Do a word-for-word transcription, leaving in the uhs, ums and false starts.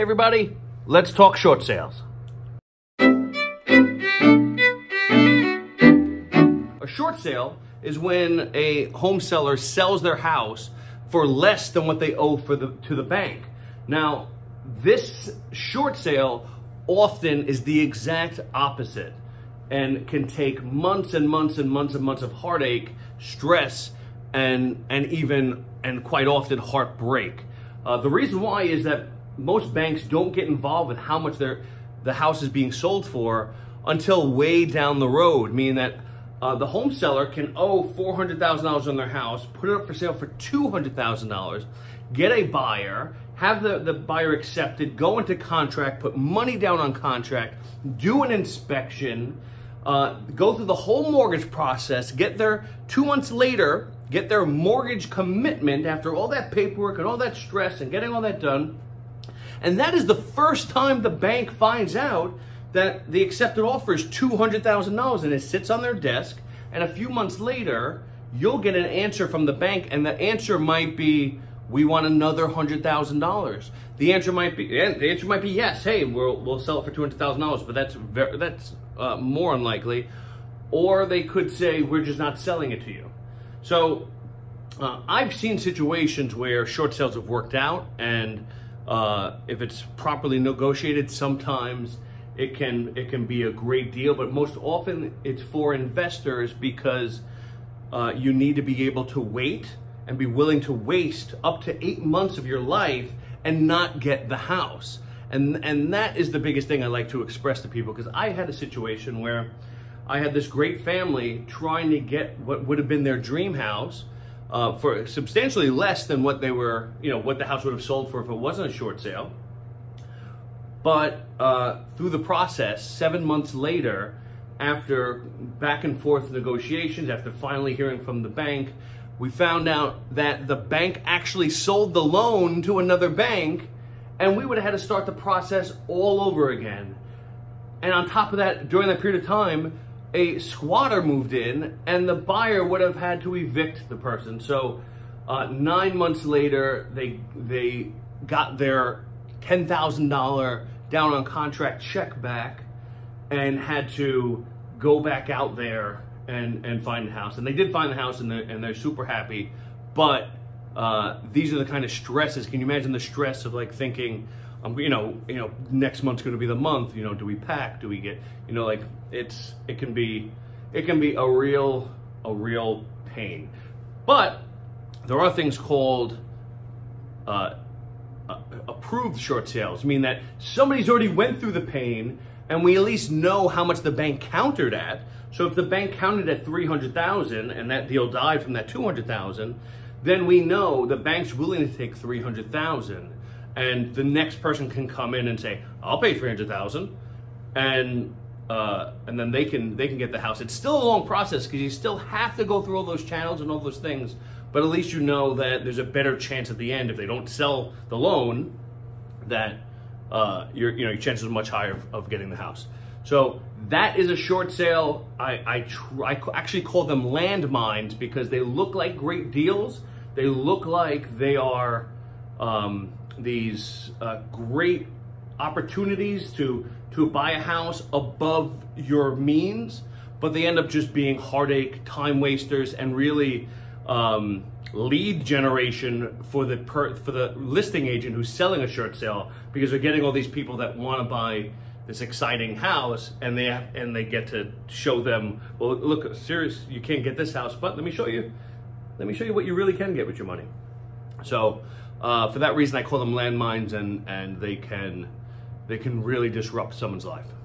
Everybody, let's talk short sales. A short sale is when a home seller sells their house for less than what they owe for the to the bank. Now, this short sale often is the exact opposite and can take months and months and months and months of heartache, stress, and and even and quite often heartbreak. Uh, the reason why is that most banks don't get involved with how much their the house is being sold for until way down the road, meaning that uh, the home seller can owe four hundred thousand dollars on their house, put it up for sale for two hundred thousand dollars, get a buyer, have the, the buyer accepted, go into contract, put money down on contract, do an inspection, uh, go through the whole mortgage process, get there two months later, get their mortgage commitment after all that paperwork and all that stress and getting all that done. And that is the first time the bank finds out that the accepted offer is two hundred thousand dollars, and it sits on their desk, and a few months later, you'll get an answer from the bank, and the answer might be, we want another one hundred thousand dollars. The answer might be, the answer might be yes, hey, we'll, we'll sell it for two hundred thousand dollars, but that's, very, that's uh, more unlikely. Or they could say, we're just not selling it to you. So uh, I've seen situations where short sales have worked out, and uh, if it's properly negotiated, sometimes it can it can be a great deal, but most often it's for investors because uh, you need to be able to wait and be willing to waste up to eight months of your life and not get the house. And, and that is the biggest thing I like to express to people, because I had a situation where I had this great family trying to get what would have been their dream house uh, for substantially less than what they were, you know, what the house would have sold for if it wasn't a short sale. But uh, through the process, seven months later, after back and forth negotiations, after finally hearing from the bank, we found out that the bank actually sold the loan to another bank, and we would have had to start the process all over again. And on top of that, during that period of time, a squatter moved in, and the buyer would have had to evict the person. So uh, nine months later, they they got their ten thousand dollars down on contract check back and had to go back out there and, and find the house. And they did find the house, and they're, and they're super happy. But uh, these are the kind of stresses. Can you imagine the stress of like thinking, um, you know, you know, next month's going to be the month. You know, do we pack? Do we get? You know, like it's it can be it can be a real a real pain. But there are things called uh, uh, approved short sales, meaning that somebody's already went through the pain, and we at least know how much the bank countered at. So if the bank counted at three hundred thousand and that deal died from that two hundred thousand, then we know the bank's willing to take three hundred thousand, and the next person can come in and say, I'll pay three hundred thousand, and uh, and then they can they can get the house. It's still a long process because you still have to go through all those channels and all those things, but at least you know that there's a better chance at the end if they don't sell the loan, that uh, your you know your chances are much higher of, of getting the house. So that is a short sale. I I, tr I actually call them landmines because they look like great deals. They look like they are um, these uh, great opportunities to to buy a house above your means, but they end up just being heartache, time wasters, and really um, lead generation for the per for the listing agent who's selling a short sale, because they're getting all these people that want to buy this exciting house, and they have, and they get to show them, well, look, serious, you can't get this house, but let me show you, let me show you what you really can get with your money. So uh, for that reason, I call them landmines, and and they can they can really disrupt someone's life.